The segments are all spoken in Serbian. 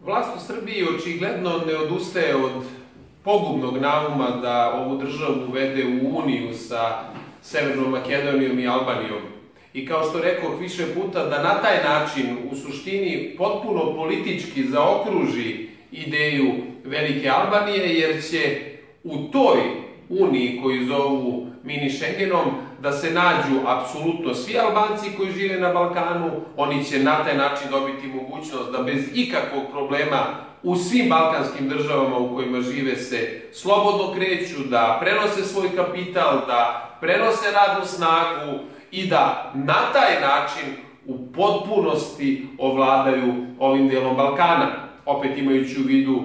Vlast u Srbiji očigledno ne odustaje od pogubnog nauma da ovu državu uvede u uniju sa Severnom Makedonijom i Albanijom. I kao što rekoh više puta, da na taj način u suštini potpuno politički zaokruži ideju Velike Albanije, jer će u toj uniji koju zovu mini Schengenom da se nađu apsolutno svi Albanci koji žive na Balkanu. Oni će na taj način dobiti mogućnost da bez ikakvog problema u svim balkanskim državama u kojima žive se slobodno kreću, da prenose svoj kapital, da prenose radnu snagu i da na taj način u potpunosti ovladaju ovim delom Balkana. Opet imajući u vidu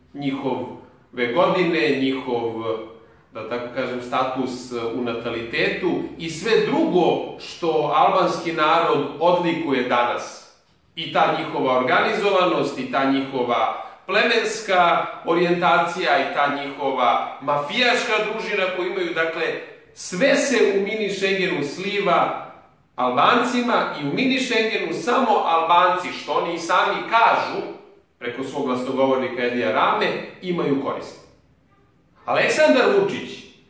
njihove godine, njihov, da tako kažem, status u natalitetu i sve drugo što albanski narod odlikuje danas. I ta njihova organizovanost, i ta njihova plemenska orijentacija, i ta njihova mafijaška družina koju imaju. Dakle, sve se u mini Schengenu sliva Albancima i u mini Schengenu samo Albanci, što oni i sami kažu, preko svog glasnogovornika Edija Rame, imaju korist. Aleksandar Vučić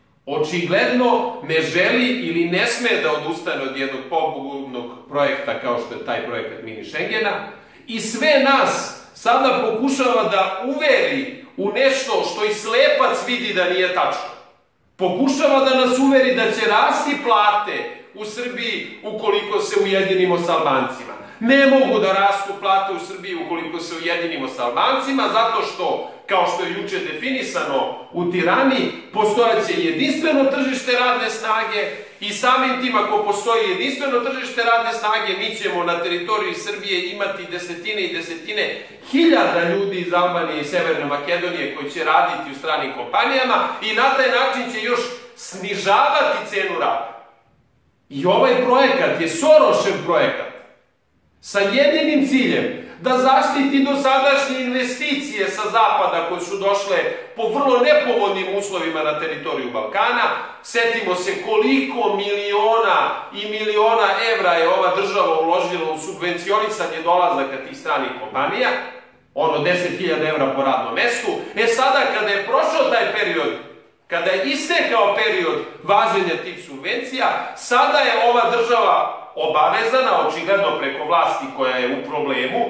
očigledno ne želi ili ne sme da odustane od jednog pogubnog projekta kao što je taj projekat mini Schengena i sve nas sada pokušava da uveri u nešto što i slepac vidi da nije tačno. Pokušava da nas uveri da će rasti plate u Srbiji ukoliko se ujedinimo sa Albancima. Ne mogu da rastu plate u Srbiji ukoliko se ujedinimo sa Albancima, zato što, kao što je juče definisano u Tirani, postojaće jedinstveno tržište radne snage i samim tim, ako postoji jedinstveno tržište radne snage, mi ćemo na teritoriji Srbije imati desetine i desetine hiljada ljudi iz Albanije i Severne Makedonije koji će raditi u stranim kompanijama i na taj način će još snižavati cenu rada. I ovaj projekat je Sorošev projekat sa jedinim ciljem da zaštiti dosadašnje investicije sa zapada koje su došle po vrlo nepovoljnim uslovima na teritoriju Balkana. Setimo se koliko miliona i miliona evra je ova država uložila u subvencionisanje dolazaka tih stranih kompanija, ono 10.000 evra po radnom mestu. Sada kada je prošao taj period, kada je istekao period važenja tih subvencija, sada je ova država obavezana, očigledno preko vlasti koja je u problemu,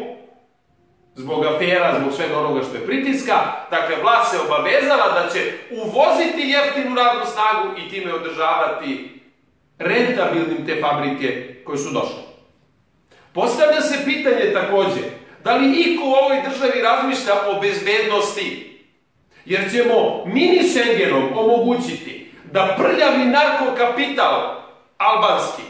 zbog afera, zbog svega onoga što je pritiska, dakle, vlast se obavezala da će uvoziti jeftinu radnu snagu i time održavati rentabilnim te fabrike koje su došle. Postavlja se pitanje takođe, da li iko u ovoj državi razmišlja o bezbednosti? Jer ćemo mini Schengenom omogućiti da prljavi narkokapital albanski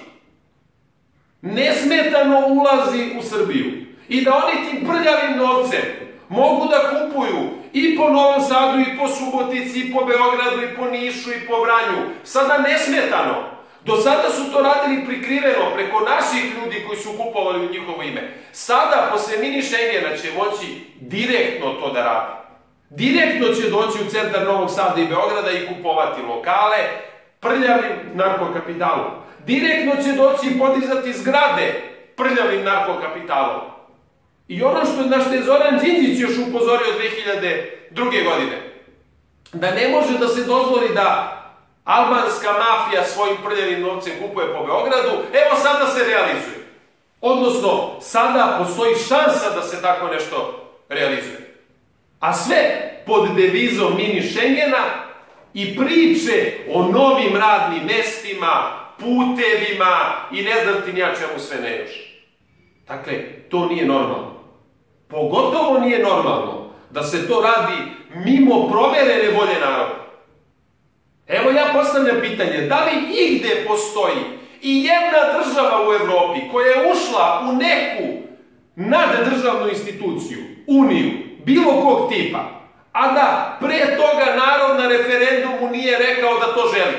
nesmetano ulazi u Srbiju i da oni tim prljavim novcem mogu da kupuju i po Novom Sadu, i po Subotici, i po Beogradu, i po Nišu, i po Vranju. Sada nesmetano. Do sada su to radili prikriveno preko naših ljudi koji su kupovali u njihovo ime. Sada, posle mini Schengena, će moći direktno to da radi. Direktno će doći u centar Novog Sada i Beograda i kupovati lokale prljavim narkokapitalom. Direktno će doći i podizati zgrade prljavim narkokapitalom. I ono na što je Zoran Đinđić još upozorio 2002. godine, da ne može da se dozvoli da albanska mafija svojim prljavim novcem kupuje po Beogradu, evo sada se realizuje. Odnosno, sada postoji šansa da se tako nešto realizuje. A sve pod devizom mini Schengena i priče o novim radnim mestima, putevima i ne znam ti nija čemu sve ne još. Dakle, to nije normalno. Pogotovo nije normalno da se to radi mimo proverene volje naroda. Evo ja postavljam pitanje, da li igde postoji i jedna država u Evropi koja je ušla u neku naddržavnu instituciju, uniju, bilo kog tipa, a da pre toga narod na referendumu nije rekao da to želi?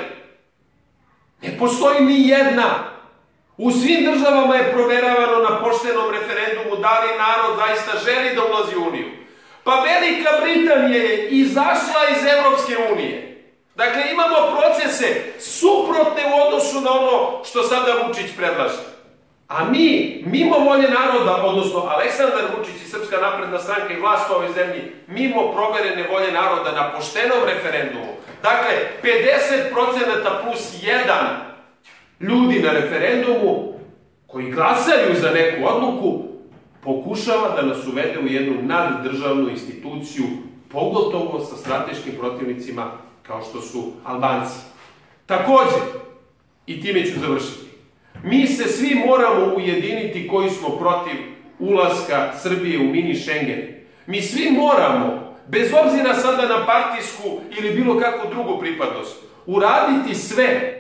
Ne postoji ni jedna. U svim državama je proveravano na poštenom referendumu da li narod zaista želi da ulazi u Uniju. Pa Velika Britanija je izašla iz Evropske unije. Dakle, imamo procese suprotne u odnosu na ono što sada Vučić predlaže. A mi, mimo volje naroda, odnosno Aleksandar Vučić i Srpska napredna stranka i vlast u ovoj zemlji, mimo proverene volje naroda na poštenom referendumu, dakle, 50% plus 1 ljudi na referendumu koji glasaju za neku odluku, pokušava da nas uvede u jednu naddržavnu instituciju, pogotovo sa strateškim protivnicima kao što su Albanci. Takođe, i time ću završiti, mi se svi moramo ujediniti koji smo protiv ulaska Srbije u mini Schengen. Mi svi moramo, bez obzira sada na partijsku ili bilo kakvu drugu pripadnost, uraditi sve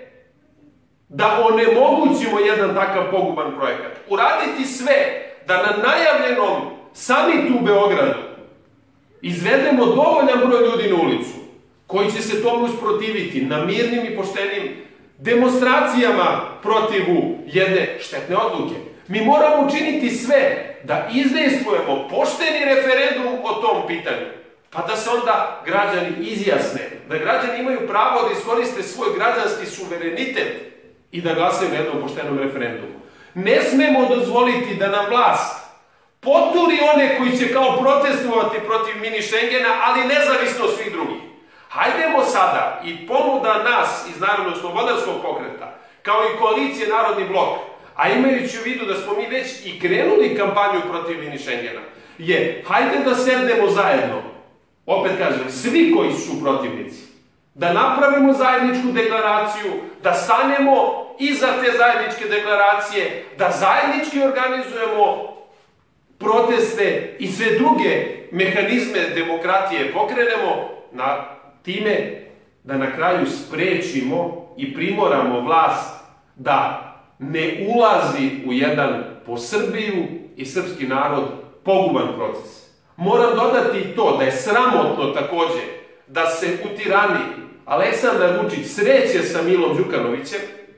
da onemogućimo jedan takav poguban projekat. Uraditi sve da na najavljenom samitu u Beogradu izvedemo dovoljan broj ljudi na ulicu koji će se tomu usprotiviti na mirnim i poštenim demonstracijama protivu jedne štetne odluke. Mi moramo učiniti sve da izdejstvujemo pošteni referendum o tom pitanju, pa da se onda građani izjasne, da građani imaju pravo da iskoriste svoj građanski suverenitet i da glasaju na jednom poštenom referendumu. Ne smemo dozvoliti da nam vlast poturi one koji će kao protestovati protiv mini Schengena, ali nezavisno od svih drugih. Hajdemo sada i ponuda nas iz Narodnog slobodarskog pokreta, kao i koalicije Narodni blok, a imajući u vidu da smo mi već i krenuli kampanju protiv mini Schengena, je hajde da sednemo zajedno, opet kažem, svi koji su protivnici, da napravimo zajedničku deklaraciju, da stanemo iza te zajedničke deklaracije, da zajednički organizujemo proteste i sve druge mehanizme demokratije pokrenemo na time da na kraju sprečimo i primoramo vlast da ne ulazi u jedan po Srbiju i srpski narod poguban proces. Moram dodati i to da je sramotno takođe da se u Tirani Aleksandar Vučić sreće sa Milom Đukanovićem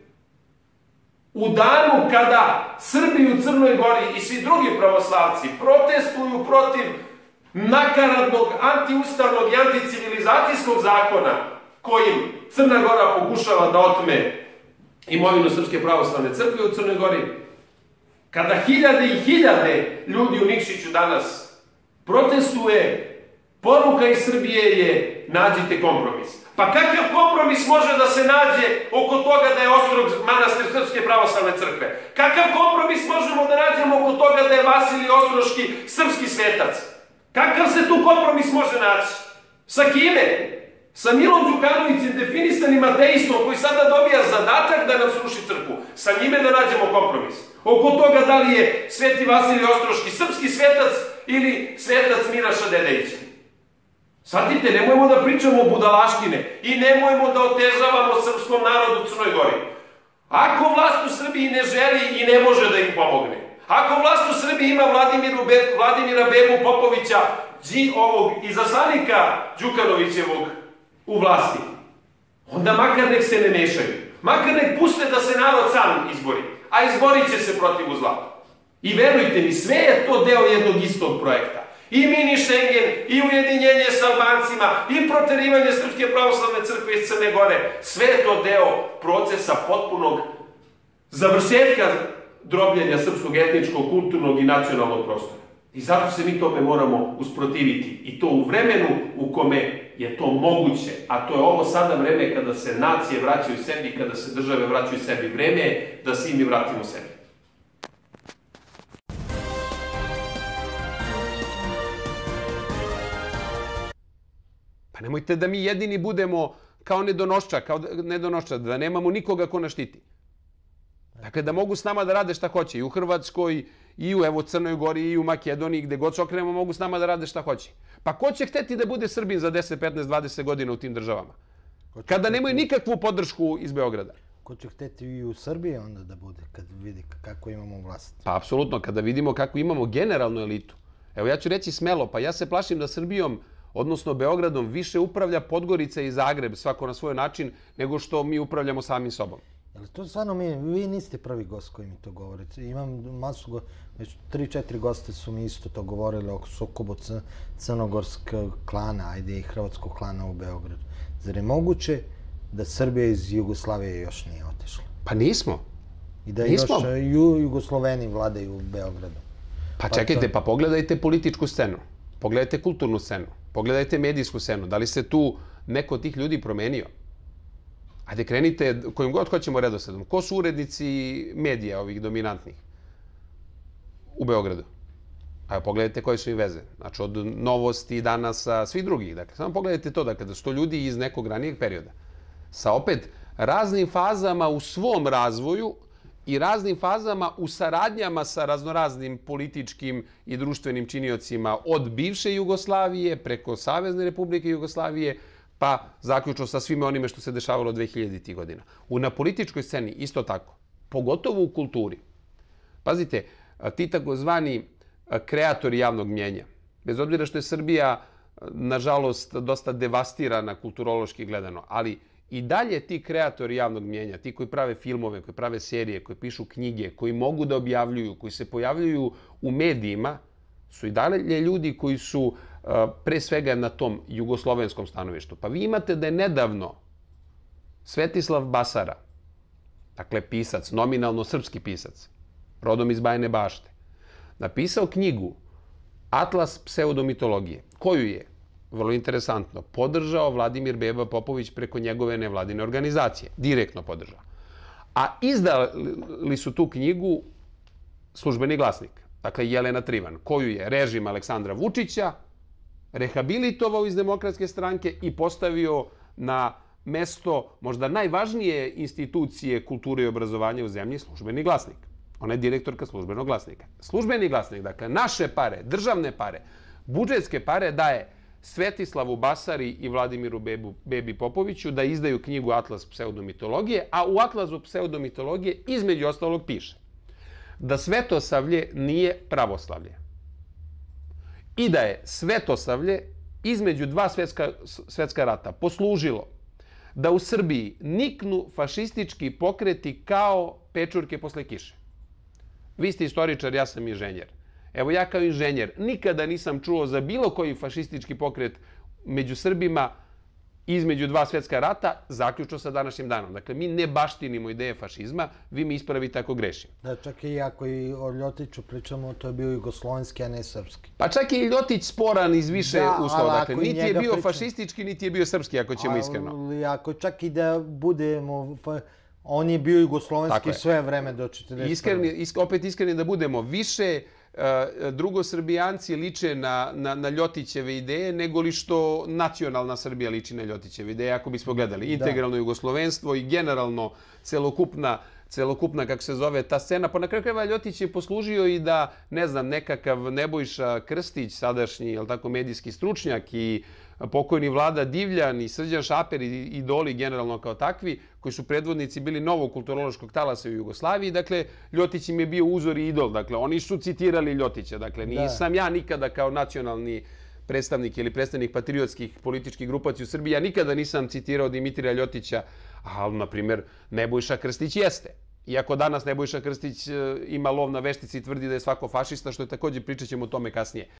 u danu kada Srbi u Crnoj Gori i svi drugi pravoslavci protestuju protiv nakaradnog, antiustavnog i anticivilizacijskog zakona kojim Crna Gora pokušava da otme imovinu Srpske pravoslavne crkve u Crnoj Gori, kada hiljade i hiljade ljudi u Nikšiću danas protestuje, poruka iz Srbije je nađite kompromis. Pa kakav kompromis može da se nađe oko toga da je Ostrog manastir Srpske pravoslavne crkve? Kakav kompromis možemo da nađemo oko toga da je Vasilij Ostroški srpski svetac? Kakav se tu kompromis može naći? Sa kime? Sa Milom Đukanovićem, definisanim ateistom, koji sada dobija zadatak da nam sruši crkvu. Sa njime da nađemo kompromis. Oko toga da li je Sveti Vasilij Ostroški srpski svetac ili svetac Miraša Dedejića. Shvatite, nemojmo da pričamo budalaštine i nemojmo da otežavamo srpskom narodu u Crnoj Gori. Ako vlast u Srbiji ne želi i ne može da im pomogne, ako vlast u Srbiji ima Vladimira Bebu Popovića, izaslanika Đukanovićevog u vlasti, onda makar nek se ne mešaju. Makar nek puste da se narod sam izbori, a izborit će se protiv zla. I verujte mi, sve je to deo jednog istog projekta. I mini Schengen, i ujedinjenje s Albancima, i proterivanje Srpske pravoslavne crkve iz Crne Gore, sve je to deo procesa potpunog završetka drobljenja srpskog etničkog, kulturnog i nacionalnog prostora. I zato se mi tome moramo usprotiviti. I to u vremenu u kome je to moguće. A to je ovo sada vreme kada se nacije vraćaju sebi, kada se države vraćaju sebi. Vreme je da se i mi vratimo sebi. Pa nemojte da mi jedini budemo kao nedonošča, da nemamo nikoga ko nas štiti. Dakle, da mogu s nama da rade šta hoće. I u Hrvatskoj, i u Crnoj Gori, i u Makedoniji, gde god se okrenemo, mogu s nama da rade šta hoće. Pa ko će hteti da bude Srbin za 10, 15, 20 godina u tim državama? Kada nemaju nikakvu podršku iz Beograda. Ko će hteti i u Srbiji onda da bude, kad vidi kako imamo vlast? Pa, apsolutno, kada vidimo kako imamo generalnu elitu. Evo, ja ću reći smelo, pa ja se plašim da Srbijom, odnosno Beogradom, više upravlja Podgorica i Zagreb, svako na svoj način, nego što mi upravljamo samim sobom. Ali to stvarno vi niste prvi gost koji mi to govorite. Imam masu, već 3-4 goste su mi isto to govorili oko sukobu crnogorskog klana, ajde i hrvatskog klana u Beogradu. Zar je moguće da Srbija iz Jugoslavije još nije otišla? Pa nismo. I da još Jugosloveni vladaju u Beogradu. Pa čekajte, pa pogledajte političku scenu, pogledajte kulturnu scenu, pogledajte medijsku scenu. Da li se tu neko od tih ljudi promenio? Ajde, krenite kojim god hoćemo redosledom. Ko su urednici medija ovih dominantnih u Beogradu? Evo, pogledajte koje su im veze. Znači, od Novosti, Danasa, svih drugih. Dakle, samo pogledajte to, dakle, da su to ljudi iz nekog ranijeg perioda. Sa opet raznim fazama u svom razvoju i raznim fazama u saradnjama sa raznoraznim političkim i društvenim činiocima od bivše Jugoslavije preko Savezne Republike Jugoslavije, pa zaključno sa svime onime što se dešavalo 2000. godina. Na političkoj sceni isto tako, pogotovo u kulturi. Pazite, ti takozvani kreatori javnog mnjenja, bez obzira što je Srbija, nažalost, dosta devastirana kulturološki gledano, ali i dalje ti kreatori javnog mnjenja, ti koji prave filmove, koji prave serije, koji pišu knjige, koji mogu da objavljuju, koji se pojavljuju u medijima, su i dalje ljudi koji su pre svega na tom jugoslovenskom stanovištu. Pa vi imate da je nedavno Svetislav Basara, dakle pisac, nominalno srpski pisac, rodom iz Bajine Bašte, napisao knjigu Atlas pseudomitologije, koju je, vrlo interesantno, podržao Vladimir Beba Popović preko njegove nevladine organizacije. Direktno podržao. A izdali su tu knjigu Službeni glasnik, dakle Jelena Trivan, koju je režim Aleksandra Vučića rehabilitovao iz Demokratske stranke i postavio na mesto možda najvažnije institucije kulture i obrazovanja u zemlji, Službeni glasnik. Ona je direktorka Službenog glasnika. Službeni glasnik, dakle, naše pare, državne pare, budžetske pare daje Svetislavu Basari i Vladimiru Bebi Popoviću da izdaju knjigu Atlas pseudomitologije, a u Atlasu pseudomitologije između ostalog piše da Svetosavlje nije pravoslavlje i da je Svetosavlje između dva svetska rata poslužilo da u Srbiji niknu fašistički pokreti kao pečurke posle kiše. Vi ste istoričar, ja sam inženjer. Evo, ja kao inženjer nikada nisam čuo za bilo koji fašistički pokret među Srbima između dva svetska rata, zaključno sa današnjim danom. Dakle, mi ne baštinimo ideje fašizma, vi mi ispravite ako grešim. Da, čak i ako i o Ljotiću pričamo, to je bio jugoslovenski, a ne srpski. Pa čak i Ljotić sporan iz više uslova. Dakle, niti je bio fašistički, niti je bio srpski, ako ćemo iskreno. Ali ako čak i da budemo... On je bio jugoslovenski sve vreme do 1941. Opet iskreni da budemo, više drugosrbijanci liče na Ljotićeve ideje nego li što nacionalna Srbija liči na Ljotićeve ideje, ako bismo gledali integralno jugoslovenstvo i generalno celokupna, kako se zove, ta scena. Pa na kraju krajeva Ljotić je poslužio i da, ne znam, nekakav Nebojša Krstić, sadašnji, jel tako, medijski stručnjak, i pokojni Vlada Divljan i Srđan Šaper i idoli generalno kao takvi, koji su predvodnici bili novog kulturološkog talasa u Jugoslaviji. Dakle, Ljotić im je bio uzor i idol. Dakle, oni su citirali Ljotića. Dakle, nisam ja nikada kao nacionalni predstavnik ili predstavnik patriotskih političkih grupacija u Srbiji, ja nikada nisam citirao Dimitrija Ljotića, ali, na primjer, Nebojša Krstić jeste. Iako danas Nebojša Krstić ima lov na veštici i tvrdi da je svako fašista, što je također, pričat ćemo o tome kasnije.